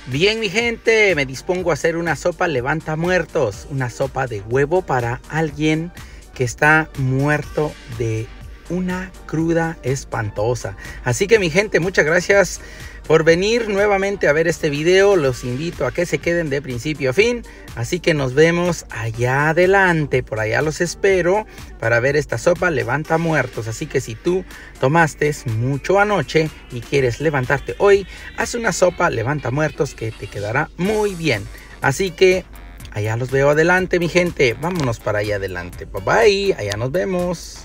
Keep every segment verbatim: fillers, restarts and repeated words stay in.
Bien, mi gente, me dispongo a hacer una sopa levanta muertos, una sopa de huevo para alguien que está muerto de una cruda espantosa. Así que, mi gente, muchas gracias por venir nuevamente a ver este video. Los invito a que se queden de principio a fin. Así que nos vemos allá adelante, por allá los espero para ver esta sopa levanta muertos. Así que si tú tomaste mucho anoche y quieres levantarte hoy, haz una sopa levanta muertos que te quedará muy bien. Así que allá los veo adelante, mi gente. Vámonos para allá adelante. Bye bye, allá nos vemos.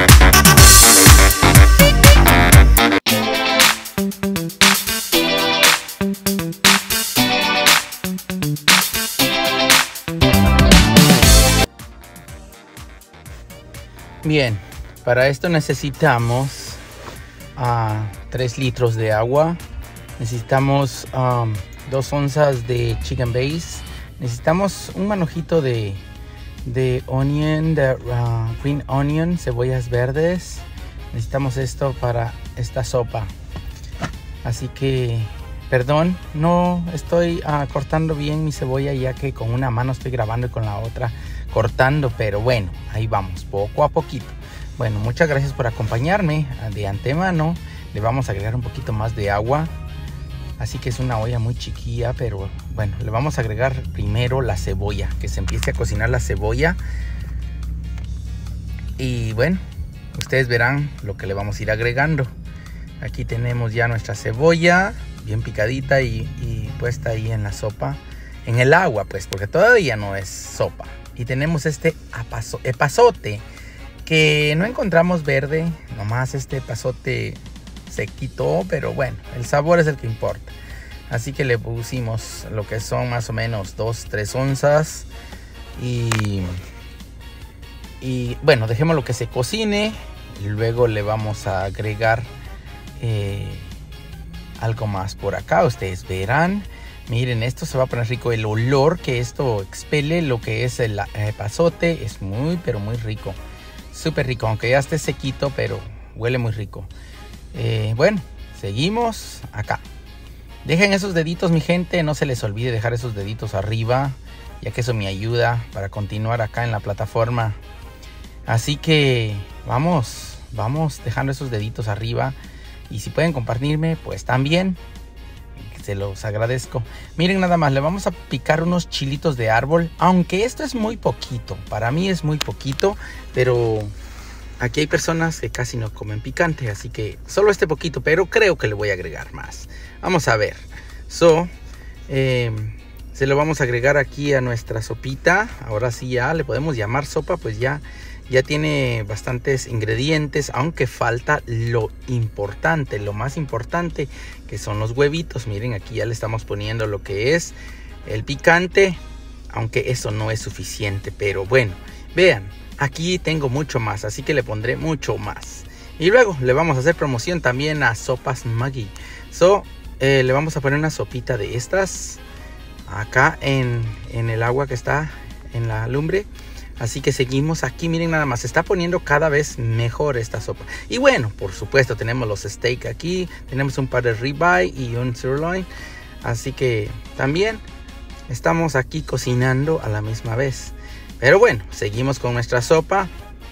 Bien, para esto necesitamos uh, tres litros de agua. Necesitamos um, dos onzas de chicken base. Necesitamos un manojito de, de onion, de uh, green onion, cebollas verdes. Necesitamos esto para esta sopa. Así que, perdón, no estoy uh, cortando bien mi cebolla, ya que con una mano estoy grabando y con la otra cortando, pero bueno, ahí vamos, poco a poquito. Bueno, muchas gracias por acompañarme de antemano. Le vamos a agregar un poquito más de agua. Así que es una olla muy chiquilla, pero bueno, le vamos a agregar primero la cebolla, que se empiece a cocinar la cebolla. Y bueno, ustedes verán lo que le vamos a ir agregando. Aquí tenemos ya nuestra cebolla bien picadita y, y puesta ahí en la sopa, en el agua pues, porque todavía no es sopa. Y tenemos este epazote que no encontramos verde, nomás este epazote se quitó, pero bueno, el sabor es el que importa. Así que le pusimos lo que son más o menos dos, tres onzas. Y, y bueno, dejémoslo que se cocine. Y luego le vamos a agregar eh, algo más por acá, ustedes verán. Miren, esto se va a poner rico. El olor que esto expele, lo que es el epazote, es muy, pero muy rico. Súper rico, aunque ya esté sequito, pero huele muy rico. Eh, bueno, seguimos acá. Dejen esos deditos, mi gente. No se les olvide dejar esos deditos arriba, ya que eso me ayuda para continuar acá en la plataforma. Así que vamos, vamos dejando esos deditos arriba. Y si pueden compartirme, pues también se los agradezco. Miren, nada más, le vamos a picar unos chilitos de árbol. Aunque esto es muy poquito, para mí es muy poquito, pero aquí hay personas que casi no comen picante, así que solo este poquito, pero creo que le voy a agregar más. Vamos a ver. So, eh, se lo vamos a agregar aquí a nuestra sopita. Ahora sí ya le podemos llamar sopa, pues ya Ya tiene bastantes ingredientes, aunque falta lo importante, lo más importante, que son los huevitos. Miren, aquí ya le estamos poniendo lo que es el picante, aunque eso no es suficiente, pero bueno, vean, aquí tengo mucho más, así que le pondré mucho más. Y luego le vamos a hacer promoción también a sopas Maggi. So, eh, le vamos a poner una sopita de estas acá en, en el agua que está en la lumbre. Así que seguimos aquí, miren nada más, se está poniendo cada vez mejor esta sopa. Y bueno, por supuesto tenemos los steak aquí, tenemos un par de ribeye y un sirloin. Así que también estamos aquí cocinando a la misma vez. Pero bueno, seguimos con nuestra sopa.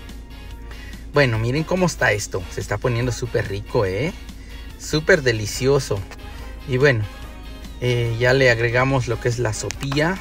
Bueno, miren cómo está esto, se está poniendo súper rico, ¿eh? Súper delicioso. Y bueno, eh, ya le agregamos lo que es la sopilla.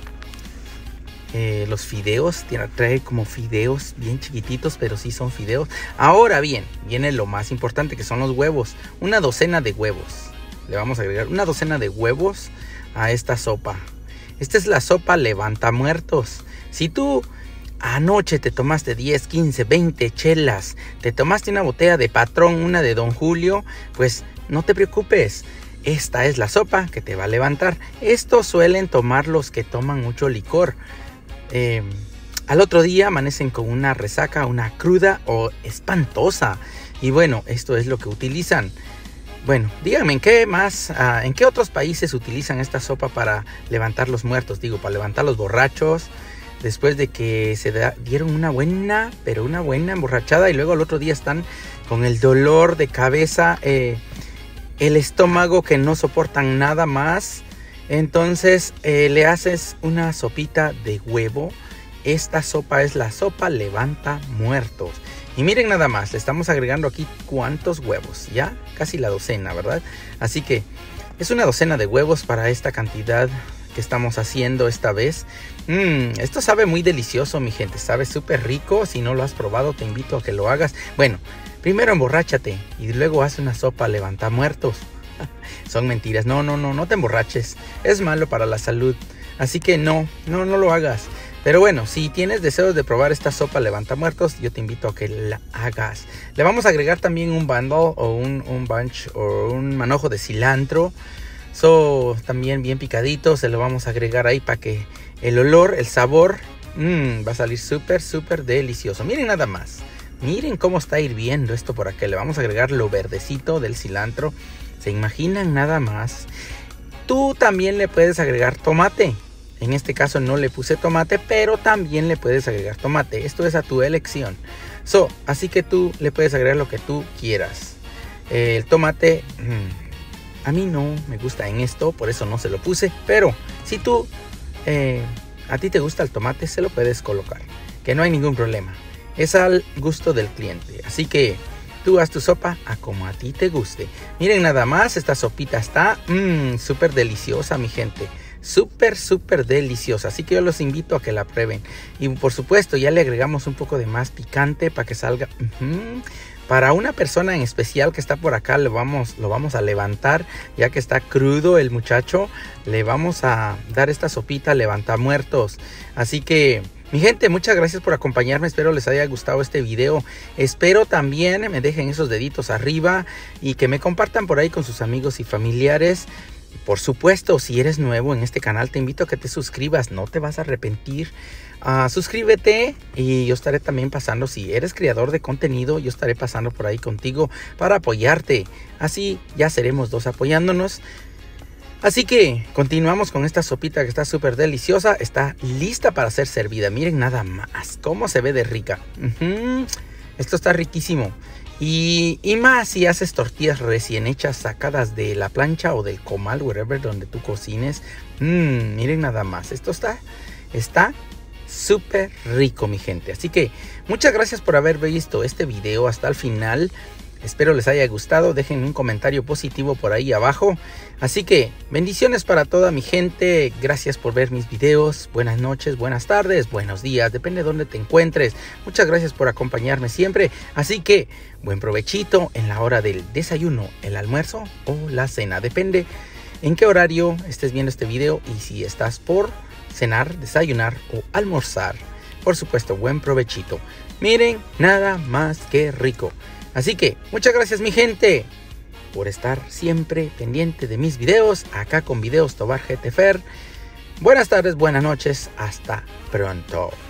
Eh, los fideos, tiene, trae como fideos bien chiquititos, pero sí son fideos. Ahora bien, viene lo más importante, que son los huevos. Una docena de huevos. Le vamos a agregar una docena de huevos a esta sopa. Esta es la sopa levanta muertos. Si tú anoche te tomaste diez, quince, veinte chelas, te tomaste una botella de Patrón, una de Don Julio, pues no te preocupes. Esta es la sopa que te va a levantar. Esto suelen tomar los que toman mucho licor. Eh, al otro día amanecen con una resaca, una cruda o espantosa. Y bueno, esto es lo que utilizan. Bueno, díganme, ¿en qué más, uh, en qué otros países utilizan esta sopa para levantar los muertos? Digo, para levantar los borrachos, después de que se da, dieron una buena, pero una buena emborrachada, y luego al otro día están con el dolor de cabeza, eh, el estómago que no soportan nada más, Entonces eh, le haces una sopita de huevo. Esta sopa es la sopa levanta muertos. Y miren nada más, le estamos agregando aquí cuántos huevos, ya casi la docena, ¿verdad? Así que es una docena de huevos para esta cantidad que estamos haciendo esta vez. Mm, esto sabe muy delicioso, mi gente, sabe súper rico. Si no lo has probado, te invito a que lo hagas. Bueno, primero emborráchate y luego haz una sopa levanta muertos. Son mentiras, no, no, no, no te emborraches, es malo para la salud. Así que no, no, no lo hagas. Pero bueno, si tienes deseos de probar esta sopa levanta muertos, yo te invito a que la hagas. Le vamos a agregar también un bundle o un, un bunch o un manojo de cilantro. So, también bien picadito, se lo vamos a agregar ahí para que el olor, el sabor, mmm, va a salir súper, súper delicioso. Miren nada más, miren cómo está hirviendo esto por acá. Le vamos a agregar lo verdecito del cilantro. ¿Se imaginan nada más? Tú también le puedes agregar tomate. En este caso no le puse tomate, pero también le puedes agregar tomate. Esto es a tu elección. So, así que tú le puedes agregar lo que tú quieras. Eh, el tomate, mmm, a mí no me gusta en esto, por eso no se lo puse. Pero si tú, eh, a ti te gusta el tomate, se lo puedes colocar. Que no hay ningún problema. Es al gusto del cliente. Así que tú haz tu sopa a como a ti te guste. Miren nada más, esta sopita está mmm, súper deliciosa, mi gente. Súper, súper deliciosa. Así que yo los invito a que la prueben. Y por supuesto, ya le agregamos un poco de más picante para que salga. Uh-huh. Para una persona en especial que está por acá, lo vamos, lo vamos a levantar. Ya que está crudo el muchacho, le vamos a dar esta sopita levanta muertos. Así que, mi gente, muchas gracias por acompañarme. Espero les haya gustado este video. Espero también me dejen esos deditos arriba y que me compartan por ahí con sus amigos y familiares. Por supuesto, si eres nuevo en este canal, te invito a que te suscribas, no te vas a arrepentir. Uh, suscríbete y yo estaré también pasando, si eres creador de contenido, yo estaré pasando por ahí contigo para apoyarte. Así ya seremos dos apoyándonos. Así que continuamos con esta sopita que está súper deliciosa, está lista para ser servida. Miren nada más cómo se ve de rica. Uh-huh. Esto está riquísimo. Y, y más si haces tortillas recién hechas, sacadas de la plancha o del comal, wherever donde tú cocines. Mmm, miren nada más, esto está está súper rico, mi gente. Así que muchas gracias por haber visto este video hasta el final. Espero les haya gustado, dejen un comentario positivo por ahí abajo. Así que bendiciones para toda mi gente, gracias por ver mis videos. Buenas noches, buenas tardes, buenos días, depende de dónde te encuentres. Muchas gracias por acompañarme siempre. Así que buen provechito en la hora del desayuno, el almuerzo o la cena. Depende en qué horario estés viendo este video y si estás por cenar, desayunar o almorzar. Por supuesto, buen provechito. Miren, nada más que rico. Así que, muchas gracias mi gente por estar siempre pendiente de mis videos, acá con Videos Tobar G T Fer. Buenas tardes, buenas noches, hasta pronto.